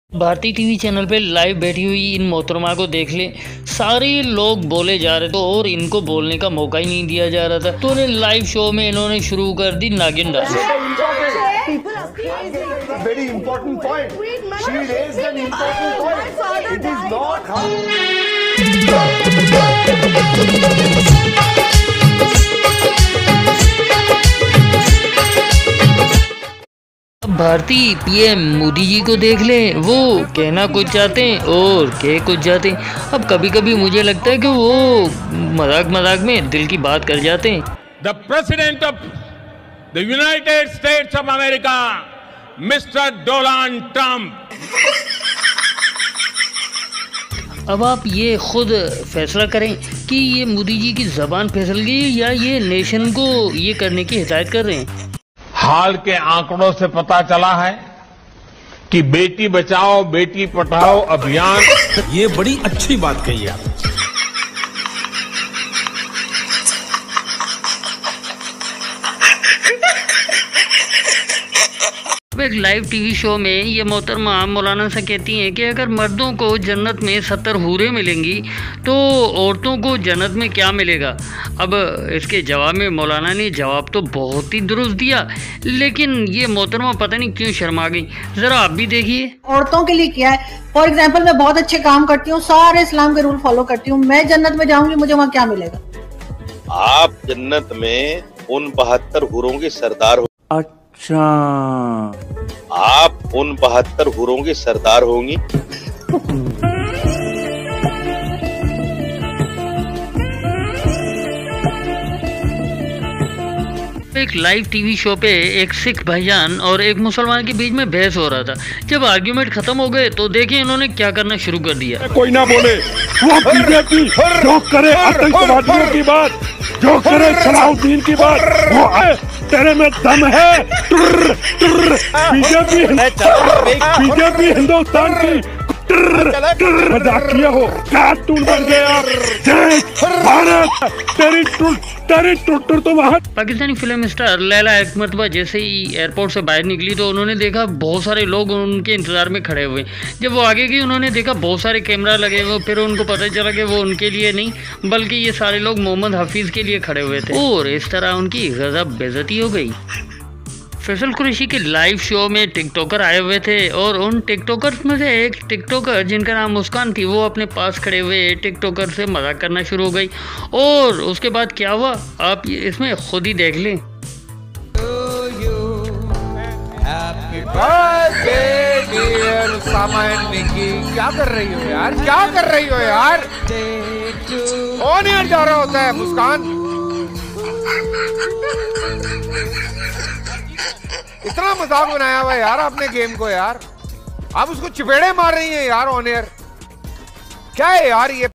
भारतीय TV channel पे live बैठी हुई इन मोहतरमा को देख ले, सारे लोग बोले जा रहे थे और इनको बोलने का मौका ही नहीं दिया जा रहा था। तो लाइव शो में इन्होंने शुरू कर दी नागिन dance. Very important point. She raised an important point. It is not how. भारतीय पीएम मोदी जी को देख लें, वो कहना कुछ चाहते हैं और कह कुछ जाते हैं। अब कभी कभी मुझे लगता है कि वो मजाक में दिल की बात कर जाते हैं। The president of the United States of America Mister Donald Trump. अब आप ये खुद फैसला करें कि ये मोदी जी की जबान फिसल गई या ये नेशन को ये करने की हिदायत कर रहे हैं। हाल के आंकड़ों से पता चला है कि बेटी बचाओ बेटी पढ़ाओ अभियान, ये बड़ी अच्छी बात कही आप। एक लाइव टीवी शो में ये मोहतरमा मौलाना से कहती हैं कि अगर मर्दों को जन्नत में 70 हूरें मिलेंगी तो औरतों को जन्नत में क्या मिलेगा। अब इसके जवाब में मौलाना ने जवाब तो बहुत ही दुरुस्त दिया, लेकिन ये मोहतरमा पता नहीं क्यों शर्मा गई। जरा आप भी देखिए। औरतों के लिए क्या है, फॉर एग्जाम्पल मैं बहुत अच्छे काम करती हूँ, सारे इस्लाम के रूल फॉलो करती हूँ, मैं जन्नत में जाऊंगी, मुझे वहाँ क्या मिलेगा। आप जन्नत में उन 72 हूरों के सरदार हो। अच्छा, आप उन 72 हूरों के सरदार होंगी। एक लाइव टीवी शो पे एक सिख भाईजान और एक मुसलमान के बीच में बहस हो रहा था। जब आर्ग्यूमेंट खत्म हो गए तो देखिए इन्होंने क्या करना शुरू कर दिया। कोई ना बोले, वो बीजेपी जो करे आतंकवादियों की बात, जो करे सलाहुद्दीन की बात, वो है तेरे में दम है। बीजेपी हिंदुस्तान की मजाक किया हो, कार्टून बन गया। भारत तेरी टुटर तो वहाँ। पाकिस्तानी फिल्म स्टार लैला एक मरतबा जैसे ही एयरपोर्ट से बाहर निकली तो उन्होंने देखा बहुत सारे लोग उनके इंतजार में खड़े हुए। जब वो आगे गई उन्होंने देखा बहुत सारे कैमरा लगे हुए। फिर उनको पता चला कि वो उनके लिए नहीं बल्कि ये सारे लोग मोहम्मद हफीज के लिए खड़े हुए थे और इस तरह उनकी गजब बेइज्जती हो गई। फैसल कुरैशी के लाइव शो में टिकटॉकर आए हुए थे और उन टिकटॉकर्स में से एक टिकटॉकर जिनका नाम मुस्कान थी, वो अपने पास खड़े हुए टिकटॉकर से मजाक करना शुरू हो गई और उसके बाद क्या हुआ आप इसमें खुद ही देख लें। क्या कर रही हो यार, क्या कर रही हो यार, कौन यार जा रहा होता है मुस्कान। इतना मजाक बनाया हुआ यार आपने गेम को यार, आप उसको चपेड़े मार रही हैं यार ऑन एयर। क्या है यार ये।